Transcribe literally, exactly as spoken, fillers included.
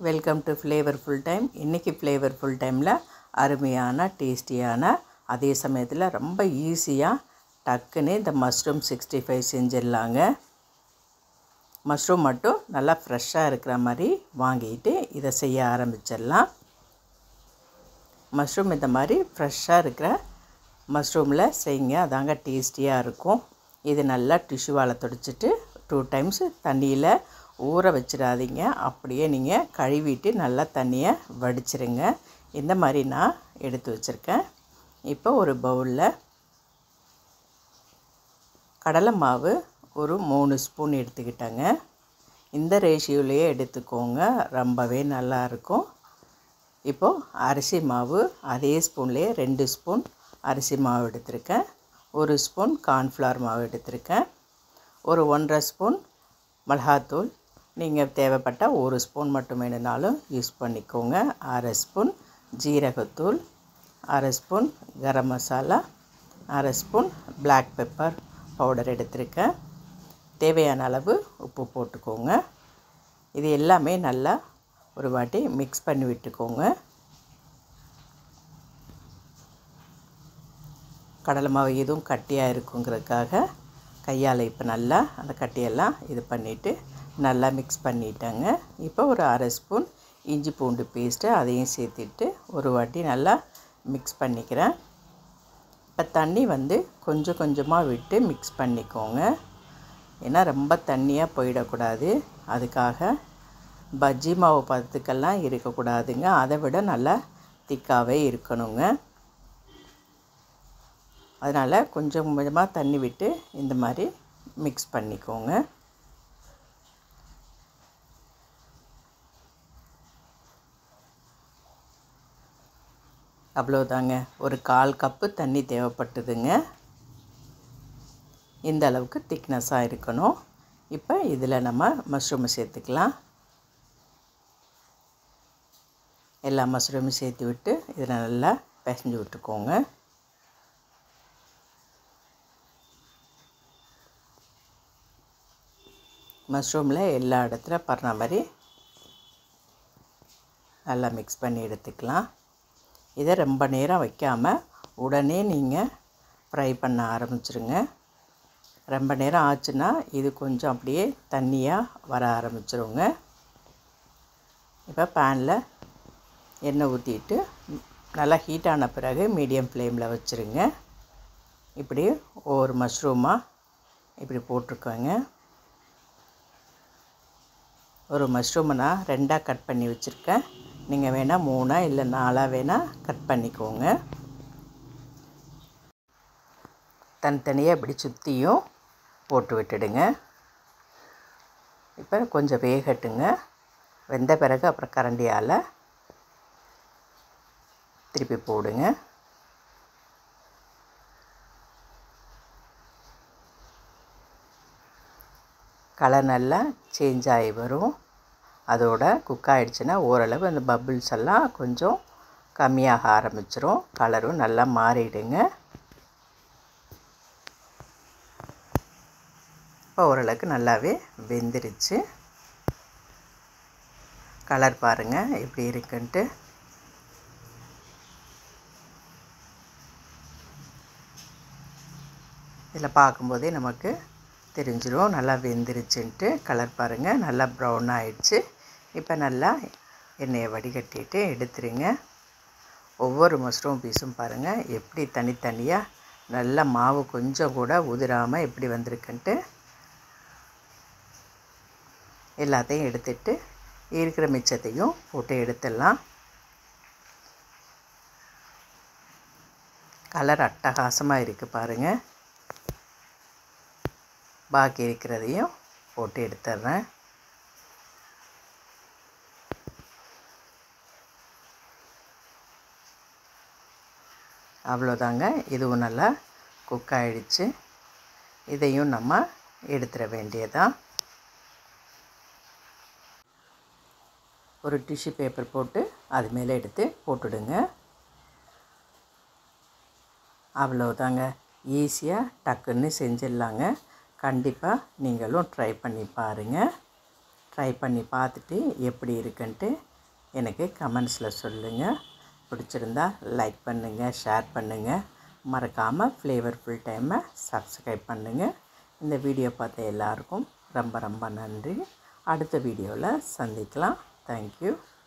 Welcome to flavourful time. இன்றைக்கி flavourful டைமில் அருமையான டேஸ்டியான அதே சமயத்தில் ரொம்ப ஈஸியாக டக்குன்னு இந்த மஷ்ரூம் சிக்ஸ்டி ஃபைவ் செஞ்சிடலாங்க. மஷ்ரூம் மட்டும் நல்லா ஃப்ரெஷ்ஷாக இருக்கிற மாதிரி வாங்கிட்டு இதை செய்ய ஆரம்பிச்சிடலாம். மஷ்ரூம் இந்த மாதிரி ஃப்ரெஷ்ஷாக இருக்கிற மஷ்ரூமில் செய்யுங்க, அதாங்க டேஸ்டியாக இருக்கும். இது நல்லா டிஷ்யூவால் துடைச்சிட்டு டூ டைம்ஸ் தண்ணியில் ஊற வச்சிடாதீங்க. அப்படியே நீங்கள் கழுவிட்டு நல்லா தண்ணியை வடிச்சிருங்க. இந்த மாதிரி நான் எடுத்து வச்சுருக்கேன். இப்போ ஒரு பவுலில் கடலை மாவு ஒரு மூணு ஸ்பூன் எடுத்துக்கிட்டேங்க. இந்த ரேஷியோலையே எடுத்துக்கோங்க, ரொம்பவே நல்லாயிருக்கும். இப்போது அரிசி மாவு அதே ஸ்பூன்லேயே ரெண்டு ஸ்பூன் அரிசி மாவு எடுத்திருக்கேன். ஒரு ஸ்பூன் கார்ன்ஃப்ளவர் மாவு எடுத்திருக்கேன். ஒரு ஒன்றரை ஸ்பூன் மிளகாத்தூள், நீங்கள் தேவைப்பட்டால் ஒரு ஸ்பூன் மட்டும் வேணுனாலும் யூஸ் பண்ணிக்கோங்க. அரை ஸ்பூன் ஜீரகத்தூள், அரை ஸ்பூன் கரம் மசாலா, அரை ஸ்பூன் பிளாக் பெப்பர் பவுடர் எடுத்திருக்கேன். தேவையான அளவு உப்பு போட்டுக்கோங்க. இது எல்லாமே நல்லா ஒரு வாட்டி மிக்ஸ் பண்ணி விட்டுக்கோங்க. கடலை மாவு எதுவும் கட்டியாக இருக்குங்கிறதுக்காக கையால் இப்போ நல்லா அந்த கட்டியெல்லாம் இது பண்ணிவிட்டு நல்லா மிக்ஸ் பண்ணிட்டேங்க. இப்போ ஒரு அரை ஸ்பூன் இஞ்சி பூண்டு பேஸ்ட்டு அதையும் சேர்த்துட்டு ஒரு வாட்டி நல்லா மிக்ஸ் பண்ணிக்கிறேன். இப்போ தண்ணி வந்து கொஞ்சம் கொஞ்சமாக விட்டு மிக்ஸ் பண்ணிக்கோங்க. ஏன்னா ரொம்ப தண்ணியாக போயிடக்கூடாது. அதுக்காக பஜ்ஜி மாவு பதத்துக்கெல்லாம் இருக்கக்கூடாதுங்க, அதை விட நல்லா திக்காகவே இருக்கணுங்க. அதனால் கொஞ்சம் கொஞ்சமாக தண்ணி விட்டு இந்த மாதிரி மிக்ஸ் பண்ணிக்கோங்க. அவ்வளோதாங்க, ஒரு கால் கப்பு தண்ணி தேவைப்பட்டுதுங்க. இந்த அளவுக்கு திக்னஸாக இருக்கணும். இப்போ இதில் நம்ம மஷ்ரூமை சேர்த்துக்கலாம். எல்லா மஷ்ரூமும் சேர்த்து விட்டு இதில் நல்லா பிசைஞ்சு விட்டுக்கோங்க. மஷ்ரூமில் எல்லா இடத்துல படுற மாதிரி நல்லா மிக்ஸ் பண்ணி எடுத்துக்கலாம். இதை ரொம்ப நேரம் வைக்காமல் உடனே நீங்கள் ஃப்ரை பண்ண ஆரம்பிச்சிருங்க. ரொம்ப நேரம் ஆச்சுன்னா இது கொஞ்சம் அப்படியே தண்ணியாக வர ஆரம்பிச்சிருங்க. இப்போ பேனில் எண்ணெய் ஊற்றிட்டு நல்லா ஹீட்டான பிறகு மீடியம் ஃப்ளேமில் வச்சுருங்க. இப்படி ஒவ்வொரு மஷ்ரூமாக இப்படி போட்டிருக்கோங்க. ஒரு மஷ்ரூமை நான் ரெண்டாக கட் பண்ணி வச்சுருக்கேன். நீங்கள் வேணால் மூணாக இல்லை நாலாக வேணால் கட் பண்ணிக்கோங்க. தனித்தனியாக இப்படி சுற்றியும் போட்டு விட்டுடுங்க. இப்போ கொஞ்சம் வேகட்டுங்க. வெந்த பிறகு அப்புறம் கரண்டியால் திருப்பி போடுங்க. கலர் நல்லா சேஞ்ச் ஆகி வரும். அதோட குக் ஆகிடுச்சுன்னா ஓரளவு அந்த பபிள்ஸ் எல்லாம் கொஞ்சம் கம்மியாக ஆரம்பிச்சிரும். கலரும் நல்லா மாறிடுங்க. இப்போ ஓரளவுக்கு நல்லாவே வெந்துருச்சு. கலர் பாருங்கள் எப்படி இருக்குன்ட்டு. இதில் பார்க்கும்போதே நமக்கு தெரிஞ்சிடும் நல்லா வெந்துருச்சுன்ட்டு. கலர் பாருங்கள் நல்லா ப்ரௌன் ஆகிடுச்சு. இப்போ நல்லா எண்ணெயை வடிகட்டிட்டு எடுத்துருங்க. ஒவ்வொரு மஷ்ரூம் பீஸும் பாருங்கள் எப்படி தனித்தனியாக நல்லா மாவு கொஞ்சம் கூட உதிராமல் எப்படி வந்திருக்குன்ட்டு. எல்லாத்தையும் எடுத்துட்டு இருக்கிற மிச்சத்தையும் போட்டு எடுத்துடலாம். கலர் அட்டகாசமாக இருக்குது பாருங்கள். பாக்கி இருக்கிறதையும் போட்டு எடுத்துட்றேன். அவ்வளோதாங்க, இதுவும் நல்லா குக் ஆகிடுச்சு. இதையும் நம்ம எடுத்துட வேண்டியதான். ஒரு டிஷ்யூ பேப்பர் போட்டு அது மேலே எடுத்து போட்டுடுங்க. அவ்வளோதாங்க, ஈஸியாக டக்குன்னு செஞ்சிடலாங்க. கண்டிப்பாக நீங்களும் ட்ரை பண்ணி பாருங்கள். ட்ரை பண்ணி பார்த்துட்டு எப்படி இருக்குன்ட்டு எனக்கு கமெண்ட்ஸில் சொல்லுங்கள். பிடிச்சிருந்தா லைக் பண்ணுங்கள், ஷேர் பண்ணுங்கள். மறக்காமல் ஃப்ளேவர்ஃபுல் டைமை சப்ஸ்கிரைப் பண்ணுங்கள். இந்த வீடியோ பார்த்த எல்லாருக்கும் ரொம்ப ரொம்ப நன்றி. அடுத்த வீடியோவில் சந்திக்கலாம். தேங்க்யூ.